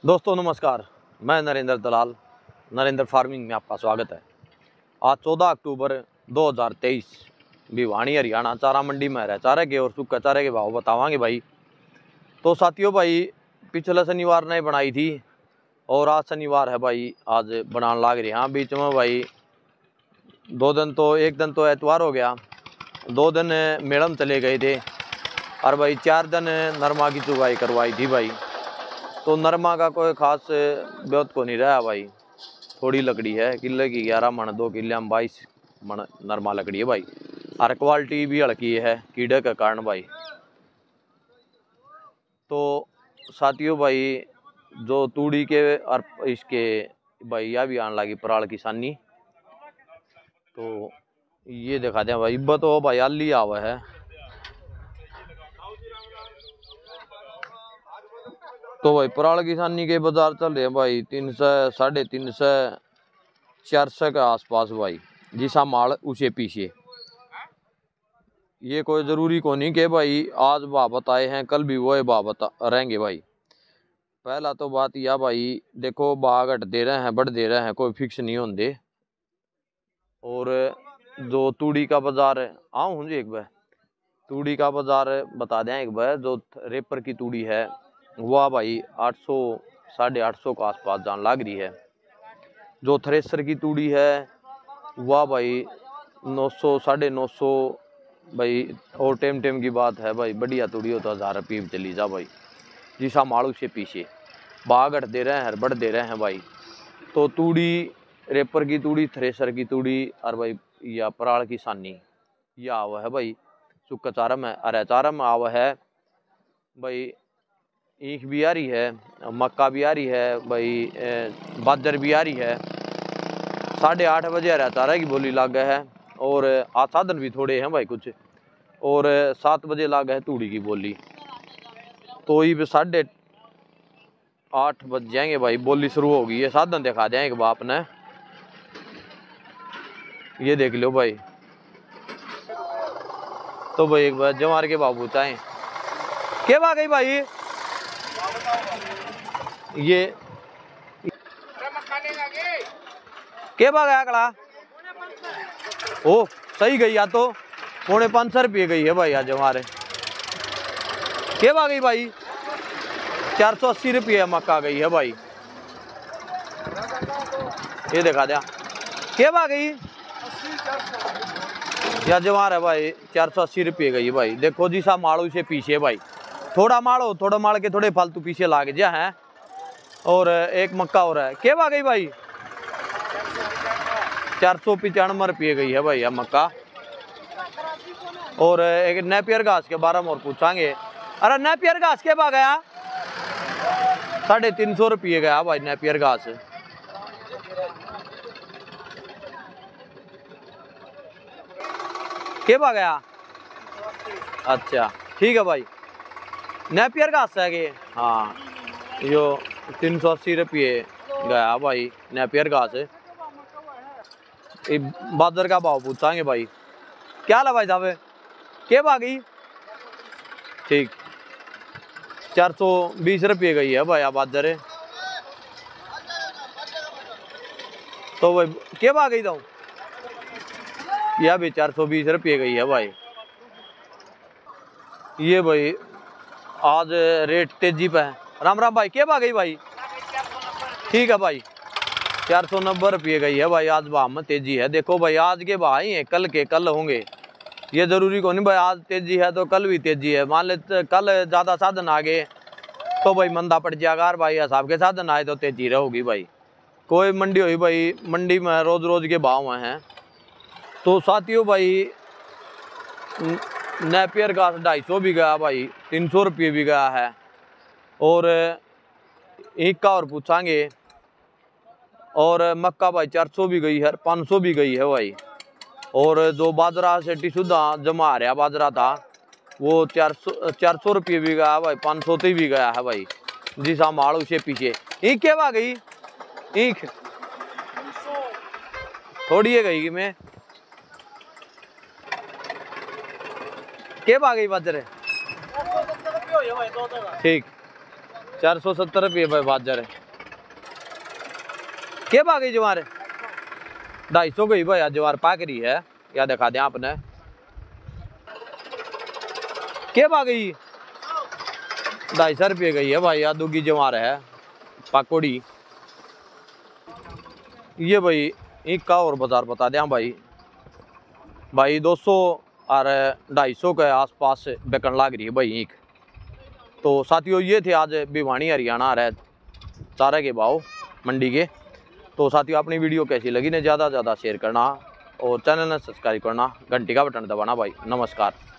दोस्तों नमस्कार, मैं नरेंद्र दलाल, नरेंद्र फार्मिंग में आपका स्वागत है। आज 14 अक्टूबर 2023 भिवानी हरियाणा चारा मंडी में हरा चारे के और सूखा चारे के भाव बतावांगे भाई। तो साथियों भाई, पिछले शनिवार ने बनाई थी और आज शनिवार है भाई, आज बनाने लाग रही। हाँ, बीच में भाई एक दिन तो एतवार हो गया, 2 दिन मेड़म चले गए थे और भाई 4 दिन नरमा की चुगाई करवाई थी भाई। तो नरमा का कोई खास ब्योत को नहीं रहा भाई, थोड़ी लकड़ी है, किले की 11 मन, 2 किले में 22 मन नरमा लकड़ी है भाई। और क्वालिटी भी हल्की है कीड़े के कारण भाई। तो साथियों भाई, जो तूड़ी के और इसके भाई यह भी आने लगी पराल किसानी, तो ये दिखा दें भाई। इब्बा तो भाई आली आवा है, तो भाई पराल किसानी के बाजार चल रहे हैं भाई 300, 350, 400 के आसपास भाई। जिसा माल उसे पीछे, ये कोई जरूरी को नहीं कि भाई आज भाव बताए हैं कल भी वही भाव बता रहेंगे भाई। पहला तो बात यह भाई, देखो भाव घट दे रहे हैं बढ़ दे रहे हैं, कोई फिक्स नहीं होंगे। और जो तूड़ी का बाजार है, आऊँ हूँ जी एक बार तूड़ी का बाजार बता दें एक बार। जो रेपर की तूड़ी है वह भाई 800, 850 के आसपास जान लग रही है। जो थ्रेसर की तूड़ी है वह भाई 900, 950 भाई। और टेम की बात है भाई, बढ़िया तूड़ी हो तो 1000 रुपये भी चली जा भाई। जिसा माड़ू से पीछे भाव घट दे रहे हैं, बढ़ दे रहे हैं भाई। तो तूड़ी, रेपर की तूड़ी, थ्रेसर की तूड़ी और भाई या पराल की सानी, यह आवा है भाई सूखा चारा में। अरे चारा में आवा है भाई। ईख भी आ रही है, मक्का भी आ रही है भाई, बाजर भी आ रही है। 8:30 बजे हरा चारा की बोली लाग है। और आज साधन भी थोड़े हैं भाई कुछ। और 7 बजे लाग है तूड़ी की बोली। तो ये 8:30 बज जाएंगे भाई, बोली शुरू होगी। ये साधन दिखा देंगे बाप ने, ये देख लो भाई। तो भाई एक बार जमार के बाबू चाहे के बात गई भाई। ये के बात गया कड़ा, ओ सही गई या तो 450 रुपये गई है भाई आज हमारे। के बात गई भाई 480 रुपये मक्का गई है भाई। ये दिखा दिया के बात गई या जवार है भाई 480 रुपये गई भाई। देखो जी सा माड़ू से पीछे भाई, थोड़ा माड़ो, थोड़ा माड़ के थोड़े फालतू पीछे लाग जा है। और एक मक्का हो रहा है के बात गई भाई 495 रुपये गई है भाई यह मक्का। और एक नेपियर घास के बारे में और पूछांगे। अरे नेपियर घास के बा गया 350 रुपये गया भाई नेपियर घास। के बा गया, अच्छा ठीक है भाई। नेपियर घास है कि हाँ, यो 380 रुपये गया भाई नेपियर घास। बाजर का भाव पूछांगे भाई। क्या ला भाई साहब के बागी, ठीक 420 रुपये गई है भाई बाजर। तो भाई के बाग गई था यह भी 420 रुपये गई है भाई। ये भाई आज रेट तेजी पे है। राम राम भाई के बाग गई भाई, ठीक है भाई 490 रुपये गई है भाई। आज भाव में तेजी है। देखो भाई आज के भाव ही हैं, कल के कल होंगे, ये जरूरी को नहीं भाई। आज तेजी है तो कल भी तेजी है। मान ले कल ज़्यादा साधन आ गए तो भाई मंदा पड़ जाएगा, भाई हिसाब के साधन आए तो तेजी रहोगी भाई। कोई मंडी हुई भाई, मंडी में रोज रोज के भाव हैं। तो साथियों भाई, नेपियर का 250 भी गया भाई, 300 रुपये भी गया है। और ईख का और पूछांगे। और मक्का भाई 400 भी गई है, 500 भी गई है भाई। और जो बाजरा सेठी सुधा जमा आ रहा बाजरा था वो 400 रुपये भी गया भाई, 500 तक भी गया है भाई। जिसा माड़ू से पीछे ईख के बा गई, ईख थोड़ी है गई मैं के बा गई बाजरे, ठीक 470 भाई बाजार है। क्या भाग गई जवार? 250 गई भाई जवार पाक रही है, या दिखा दें आपने। क्या भाग गई? 250 रुपये गई है भाई, आदू की जवार है पाकोड़ी। ये भाई एक का और बाजार बता दें भाई, 200 और 250 के आसपास बिकन लग रही है भाई एक। तो साथियों ये थे आज भिवानी हरियाणा रहे चारे के भाव मंडी के। तो साथियों अपनी वीडियो कैसी लगी ने ज़्यादा से ज़्यादा शेयर करना और चैनल ने सब्सक्राइब करना, घंटी का बटन दबाना भाई। नमस्कार।